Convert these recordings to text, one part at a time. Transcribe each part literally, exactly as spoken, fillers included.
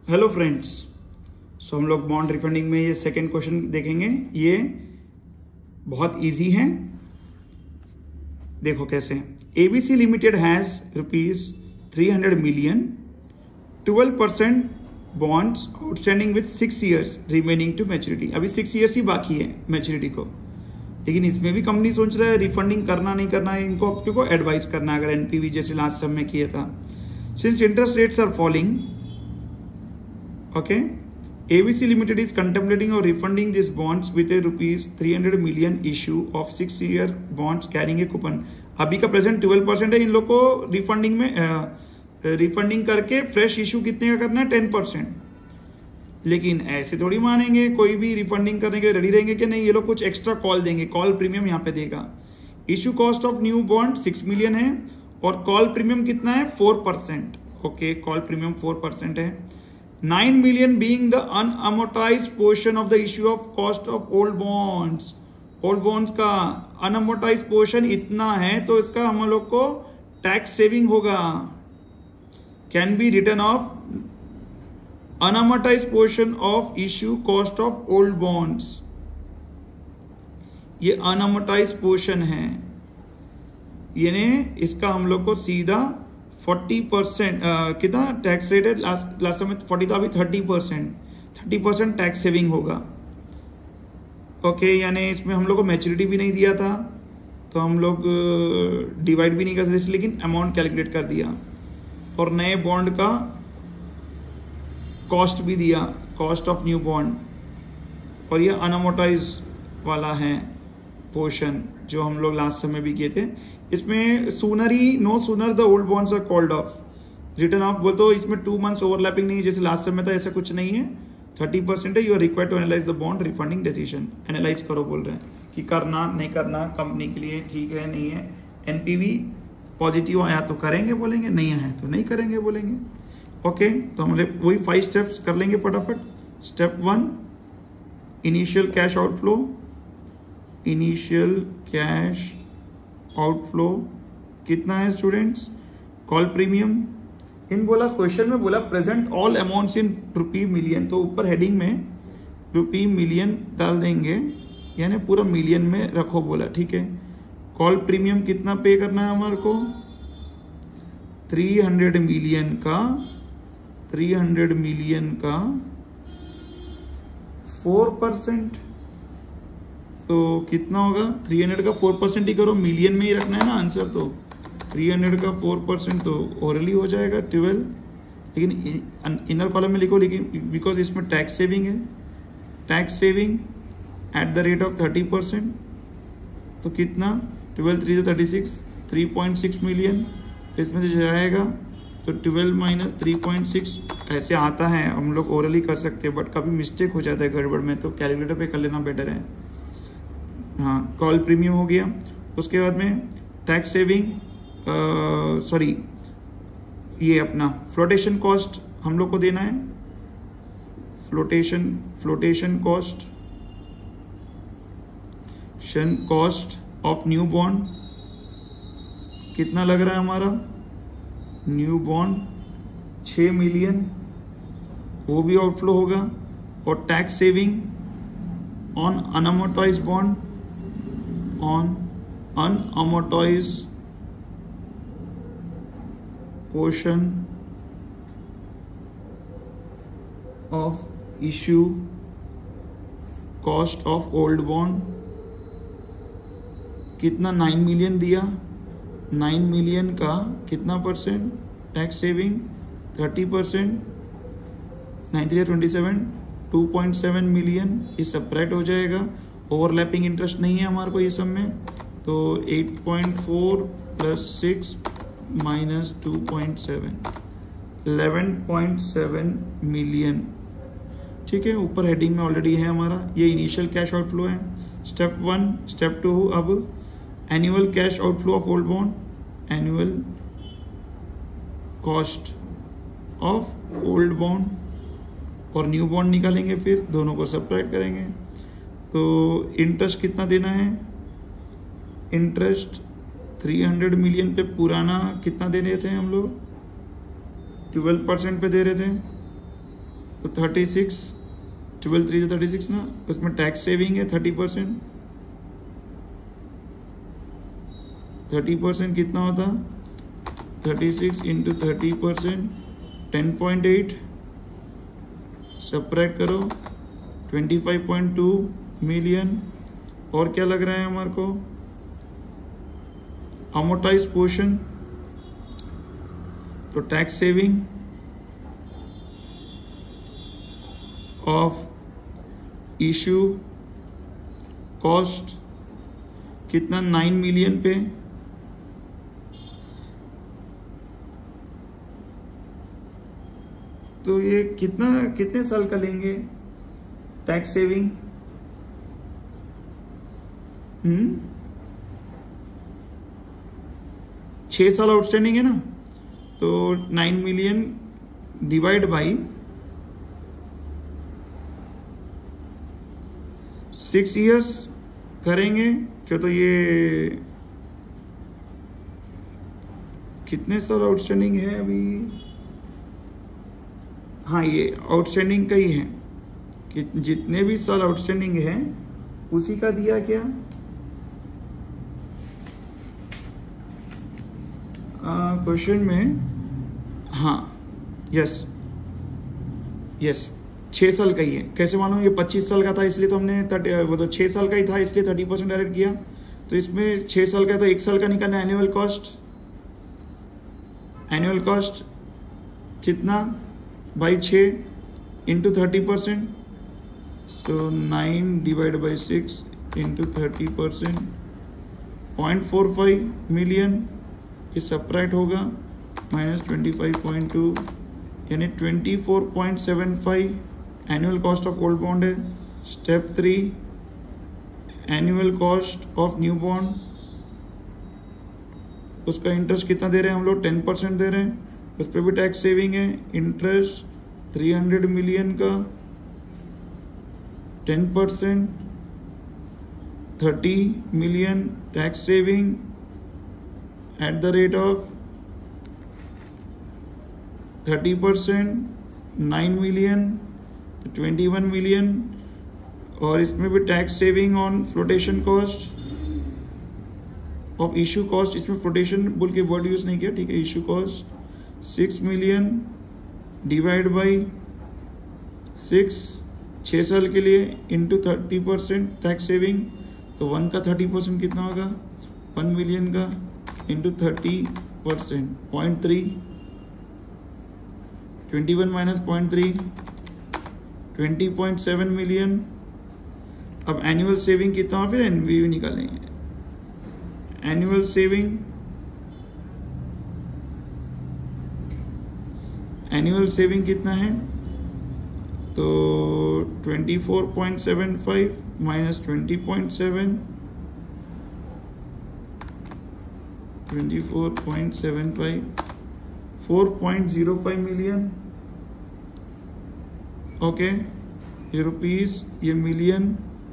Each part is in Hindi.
हेलो फ्रेंड्स, सो हम लोग बॉन्ड रिफंडिंग में ये सेकंड क्वेश्चन देखेंगे। ये बहुत इजी है, देखो कैसे। ABC limited has rupees three hundred million, twelve percent bonds outstanding with six years remaining to maturity. अभी सिक्स ईयर्स ही बाकी है मैच्योरिटी को, लेकिन इसमें भी कंपनी सोच रहा है रिफंडिंग करना नहीं करना है, इनको क्योंकि एडवाइस करना है अगर एनपीवी जैसे लास्ट सब में किया था। Since interest rates are falling, okay, A B C Limited is contemplating or refunding these bonds with a rupees three hundred million issue of six year bonds carrying a coupon। अभी का प्रेजेंट ट्वेल्व परसेंट है, इन लोग को रिफंडिंग में रिफंडिंग करके फ्रेश इशू कितने का करना है, टेन परसेंट। लेकिन ऐसे थोड़ी मानेंगे, कोई भी रिफंडिंग करने के लिए रेडी रहेंगे कि नहीं, ये लोग कुछ एक्स्ट्रा कॉल देंगे, कॉल प्रीमियम यहाँ पे देगा। Issue cost of new bond six million है और कॉल प्रीमियम कितना है, four percent. Okay, call premium four percent है। Nine million being the unamortized portion of the issue of cost of old bonds। Old bonds का अनअमोर्टाइज पोर्शन इतना है तो इसका हम लोग को टैक्स सेविंग होगा। Can be return of unamortized portion of issue cost of old bonds. ये अनअमोर्टाइज पोर्शन है, यानी इसका हम लोग को सीधा फोर्टी परसेंट कितना टैक्स रेट है, लास्ट लास्ट समय फोर्टी था, अभी thirty percent thirty percent tax saving होगा। ओके, यानी इसमें हम लोग को मैच्योरिटी भी नहीं दिया था तो हम लोग डिवाइड भी नहीं कर सकते, लेकिन अमाउंट कैलकुलेट कर दिया और नए बॉन्ड का कॉस्ट भी दिया, कॉस्ट ऑफ न्यू बॉन्ड। और ये अनअमोर्टाइज वाला है पोर्शन जो हम लोग लास्ट समय भी किए थे। इसमें सूनर ही no sooner the old bonds are called off return of बोल, तो इसमें टू मंथ्स ओवरलैपिंग नहीं है जैसे लास्ट समय था, ऐसा कुछ नहीं है। थर्टी परसेंट है। You are required to analyze the bond refunding decision. Analyze करो बोल रहे हैं कि करना नहीं करना कंपनी के लिए ठीक है नहीं है। एनपीवी पॉजिटिव आया तो करेंगे बोलेंगे, नहीं आया तो नहीं करेंगे बोलेंगे। ओके, तो हमारे वही फाइव स्टेप्स कर लेंगे फटाफट। Step one, initial cash outflow. Initial cash outflow कितना है स्टूडेंट्स, कॉल प्रीमियम। इन बोला क्वेश्चन में बोला present all amounts in rupee million, तो ऊपर हेडिंग में रुपी मिलियन डाल देंगे, यानी पूरा मिलियन में रखो बोला, ठीक है। कॉल प्रीमियम कितना पे करना है हमारे को, थ्री हंड्रेड मिलियन का थ्री हंड्रेड मिलियन का फोर परसेंट, तो कितना होगा, थ्री हंड्रेड का फोर परसेंट ही करो, मिलियन में ही रखना है ना आंसर, तो थ्री हंड्रेड का फोर परसेंट तो ओरली हो जाएगा ट्वेल्व, लेकिन इनर कॉलम में लिखो, लेकिन बिकॉज इसमें टैक्स सेविंग है, tax saving at the rate of thirty percent, तो कितना, twelve three thirty six, three point six million इसमें से जाएगा, तो twelve minus three point six ऐसे आता है। हम लोग ओरली कर सकते हैं, बट कभी मिस्टेक हो जाता है गड़बड़ में, तो कैलकुलेटर पे कर लेना बेटर है। हाँ, कॉल प्रीमियम हो गया। उसके बाद में टैक्स सेविंग, सॉरी ये अपना फ्लोटेशन कॉस्ट हम लोग को देना है। फ्लोटेशन फ्लोटेशन कॉस्ट शन कॉस्ट ऑफ न्यू बॉन्ड कितना लग रहा है हमारा, न्यू बॉन्ड छः मिलियन, वो भी आउटफ्लो होगा। और tax saving on unamortized bond, on unamortized portion of issue cost of old bond कितना, नाइन मिलियन दिया, नाइन मिलियन का कितना percent tax saving, thirty percent, nine three twenty seven, two point seven million ये सब्ट्रैक्ट हो जाएगा। ओवरलैपिंग इंटरेस्ट नहीं है हमारे को ये सब में, तो eight point four plus six minus two point seven, eleven point seven million, ठीक है। ऊपर हेडिंग में ऑलरेडी है हमारा, ये इनिशियल कैश आउटफ्लो है। स्टेप वन, स्टेप टू, अब annual cash outflow of old bond, annual cost of old bond और न्यू बॉन्ड निकालेंगे, फिर दोनों को सब्ट्रैक्ट करेंगे। तो इंटरेस्ट कितना देना है, इंटरेस्ट थ्री हंड्रेड मिलियन पे पुराना कितना दे रहे थे हम लोग, ट्वेल्व परसेंट पे दे रहे थे, तो thirty six, twelve three thirty six ना, उसमें टैक्स सेविंग है थर्टी परसेंट। थर्टी परसेंट कितना होता, thirty six into thirty percent ten point eight, subtract करो twenty five point two million. और क्या लग रहा है हमारे को, अमोर्टाइज पोर्शन, तो tax saving of issue cost कितना, नाइन मिलियन पे। तो ये कितना, कितने साल का लेंगे टैक्स सेविंग? हम्म छह साल आउटस्टैंडिंग है ना, तो nine million divide by six years करेंगे क्यों, तो ये कितने साल आउटस्टैंडिंग है अभी? हाँ, ये आउटस्टैंडिंग का ही है कि जितने भी साल आउटस्टैंडिंग है उसी का दिया क्या। क्वेश्चन में, हाँ यस यस छः साल का ही है। कैसे मालूम? ये पच्चीस साल का था इसलिए तो हमने थर्टी, वो तो छः साल का ही था इसलिए थर्टी परसेंट डायरेक्ट किया। तो इसमें छः साल का, तो एक साल का निकालना एनुअल कॉस्ट। एनुअल कॉस्ट कितना, बाई छः into thirty percent, so nine divide by six into thirty percent, point four five million. ये सब्ट्रैक्ट होगा minus twenty five point two, यानी twenty four point seven five annual cost of old bond है। Step three, annual cost of new bond, उसका इंटरेस्ट कितना दे रहे हैं हम लोग, टेन परसेंट दे रहे हैं, उस पर भी टैक्स सेविंग है। इंटरेस्ट थ्री हंड्रेड मिलियन का ten percent thirty million tax saving at the rate of thirty percent, nine million, twenty one million. और इसमें भी tax saving on flotation cost of issue cost, इसमें फ्लोटेशन बोल के वर्ड यूज नहीं किया, ठीक है। Issue cost six million divide by six, छः साल के लिए, into thirty percent tax saving. तो वन का थर्टी परसेंट कितना होगा, वन मिलियन का into thirty percent, point three, twenty one minus point three, twenty point seven million. अब एनुअल सेविंग कितना हो, फिर एनवीवी निकालेंगे। एनुअल सेविंग, एनुअल सेविंग कितना है, तो twenty four point seven five minus twenty point seven, twenty four point seven five, four point zero five million. Okay, ये रुपीस, ये मिलियन।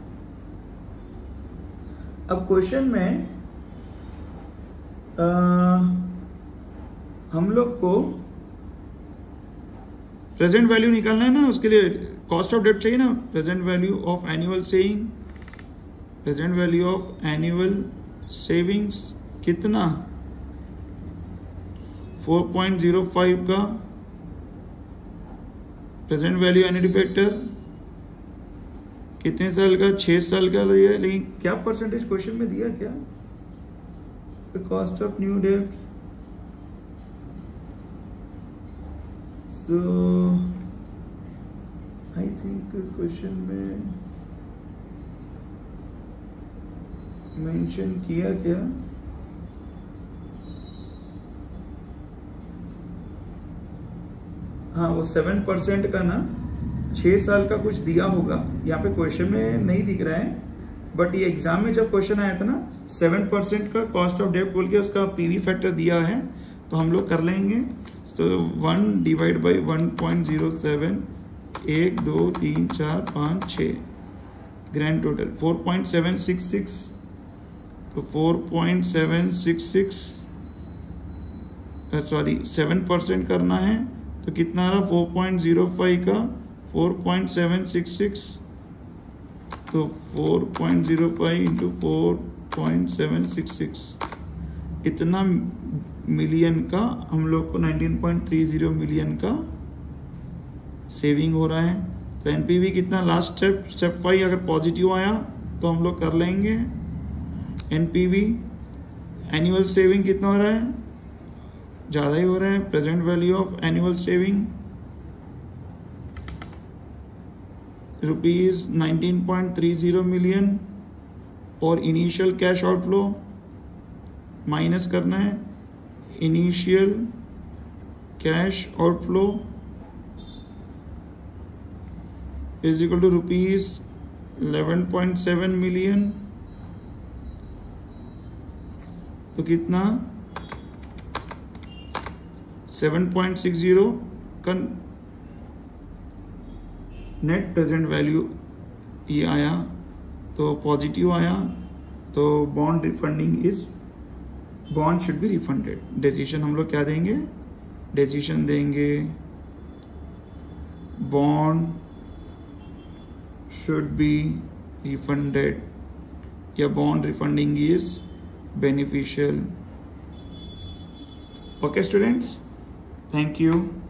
अब क्वेश्चन में आ, हम लोग को प्रेजेंट वैल्यू निकालना है ना, उसके लिए कॉस्ट ऑफ डेट चाहिए ना। Present value of annual saving, present value of annual savings कितना, फोर पॉइंट जीरो फाइव का प्रेजेंट वैल्यू एनुअल फैक्टर कितने साल का, छह साल का लिया। लेकिन क्या परसेंटेज क्वेश्चन में दिया क्या, the cost of new debt. So I think question में मेंशन किया क्या, हाँ वो सेवन परसेंट का ना, छह साल का कुछ दिया होगा। यहाँ पे क्वेश्चन में नहीं दिख रहा है, बट ये एग्जाम में जब क्वेश्चन आया था ना, सेवन परसेंट का कॉस्ट ऑफ डेट बोल के उसका पीवी फैक्टर दिया है, तो हम लोग कर लेंगे। So one divide by one point zero seven, एक दो तीन चार पाँच छः, grand total four point seven six six. तो four point seven six six, sorry seven percent करना है तो कितना आ रहा, फोर पॉइंट जीरो फाइव का four point seven six six, तो four point zero five into four point seven six six, इतना मिलियन का हम लोग को nineteen point three zero million का सेविंग हो रहा है। तो एनपीवी कितना, लास्ट स्टेप स्टेप फाइव अगर पॉजिटिव आया तो हम लोग कर लेंगे। एनपीवी एनुअल सेविंग कितना हो रहा है, ज़्यादा ही हो रहा है। Present value of annual saving rupees nineteen point three zero million, और इनिशियल कैश आउटफ्लो माइनस करना है। Initial cash outflow is equal to rupees eleven point seven million, तो कितना सेवन पॉइंट सिक्स ज़ीरो का नेट प्रेजेंट वैल्यू ये आया, तो पॉजिटिव आया, तो bond refunding is bond should be refunded. Decision हम लोग क्या देंगे, डिसीजन देंगे बॉन्ड शुड बी रिफंडेड, या bond refunding is beneficial. Okay students, thank you.